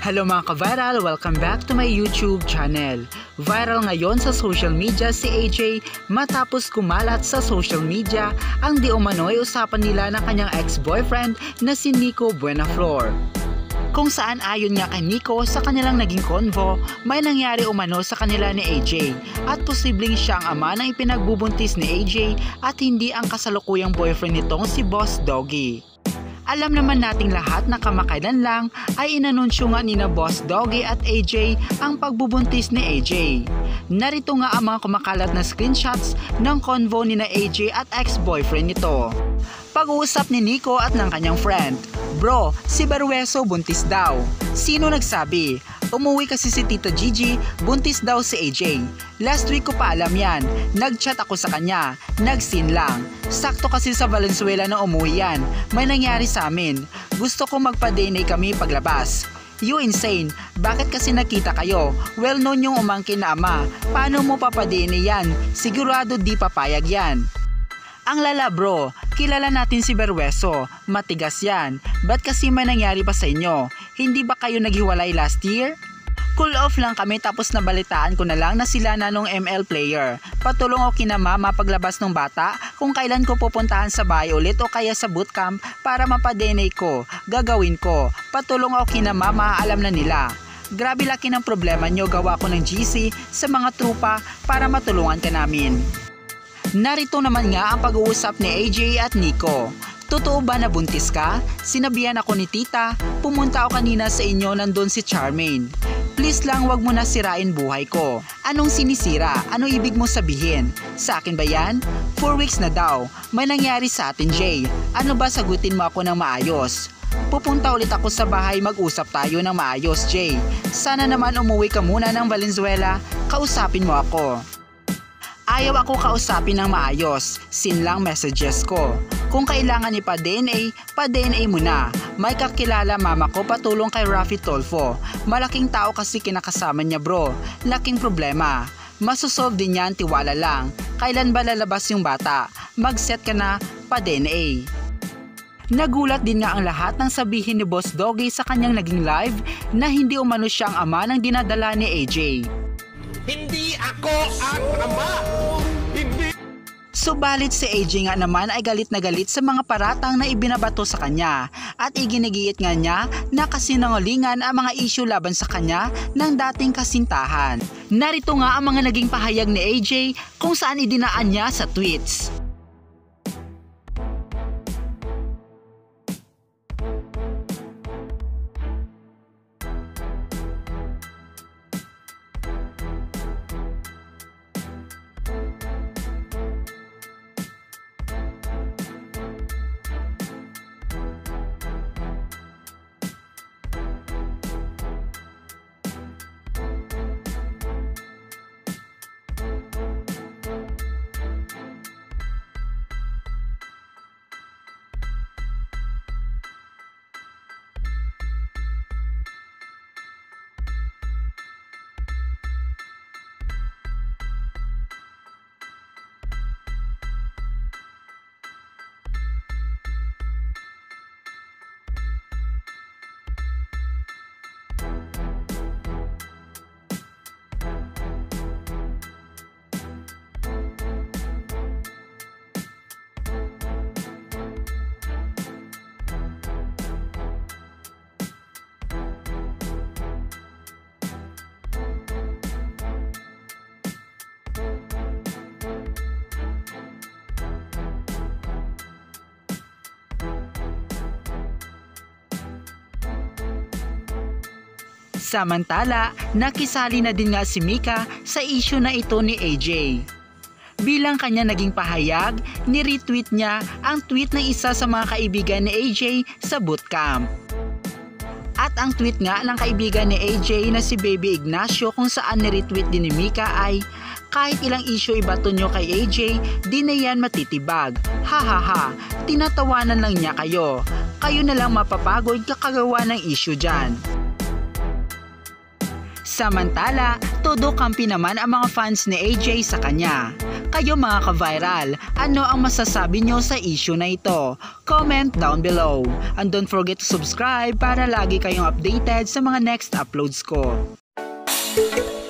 Hello mga ka-viral! Welcome back to my YouTube channel. Viral ngayon sa social media si AJ matapos kumalat sa social media ang di umano'y usapan nila ng kanyang ex-boyfriend na si Nico Buenaflor. Kung saan ayon nga kay Nico sa kanilang naging convo, may nangyari umano sa kanila ni AJ at posibleng siya ang ama ng ipinagbubuntis ni AJ at hindi ang kasalukuyang boyfriend nitong si Boss Dogie. Alam naman nating lahat na kamakailan lang ay inanunsyo nga ni na Boss Dogie at AJ ang pagbubuntis ni AJ. Narito nga ang mga kumakalat na screenshots ng convo ni na AJ at ex-boyfriend nito. Pag-uusap ni Nico at ng kanyang friend. Bro, si Barrueso buntis daw. Sino nagsabi? Umuwi kasi si Tito Gigi, buntis daw si AJ. Last week ko pa alam yan. Nag-chat ako sa kanya. Nag-scene lang. Sakto kasi sa Valenzuela na umuwi yan. May nangyari sa amin. Gusto ko magpa-DNA kami paglabas. You insane. Bakit kasi nakita kayo? Well known yung umangkin na ama. Paano mo papa-DNA yan? Sigurado di papayag yan. Ang lala bro, kilala natin si Barrueso, matigas yan. Ba't kasi may nangyari pa sa inyo? Hindi ba kayo naghiwalay last year? Cool off lang kami tapos nabalitaan ko na lang na sila na nung ML player. Patulong ako kina mama paglabas ng bata kung kailan ko pupuntahan sa bahay ulit o kaya sa bootcamp para mapa-DNA ko. Gagawin ko. Patulong ako kina mama, alam na nila. Grabe laki ng problema nyo, gawa ko ng GC sa mga trupa para matulungan ka namin. Narito naman nga ang pag-uusap ni AJ at Nico. Totoo ba na buntis ka? Sinabihan ako ni tita, pumunta ako kanina sa inyo, nandun si Charmaine. Please lang wag mo na sirain buhay ko. Anong sinisira? Ano ibig mo sabihin? Sa akin ba yan? 4 weeks na daw. May nangyari sa atin Jay. Ano ba sagutin mo ako ng maayos? Pupunta ulit ako sa bahay, mag-usap tayo ng maayos Jay. Sana naman umuwi ka muna ng Valenzuela, kausapin mo ako. Ayaw ako kausapin ng maayos, sin lang messages ko. Kung kailangan ipa-DNA, pa-DNA mo na. May kakilala mama ko patulong kay Rafi Tolfo. Malaking tao kasi kinakasama niya bro. Laking problema. Masosolve din yan, tiwala lang. Kailan ba lalabas yung bata? Mag-set ka na, pa-DNA. Nagulat din nga ang lahat ng sabihin ni Boss Dogie sa kanyang naging live na hindi umano siya ang ama ng dinadala ni AJ. Hindi ako ang ama! Hindi! Subalit si AJ nga naman ay galit na galit sa mga paratang na ibinabato sa kanya at iginigiit nga niya na kasinungalingan ang mga issue laban sa kanya ng dating kasintahan. Narito nga ang mga naging pahayag ni AJ kung saan idinaan niya sa tweets. Samantala, nakisali na din nga si Mika sa issue na ito ni AJ. Bilang kanya naging pahayag, ni-retweet niya ang tweet ng isa sa mga kaibigan ni AJ sa bootcamp. At ang tweet nga ng kaibigan ni AJ na si Baby Ignacio kung saan ni-retweet din ni Mika ay, kahit ilang issue ibato nyo kay AJ, di na yan matitibag. Hahaha, tinatawanan lang niya kayo. Kayo na lang mapapagod kakagawa ng issue dyan. Samantala, todo kampi naman ang mga fans ni AJ sa kanya. Kayo mga ka-viral, ano ang masasabi nyo sa issue na ito? Comment down below. And don't forget to subscribe para lagi kayong updated sa mga next uploads ko.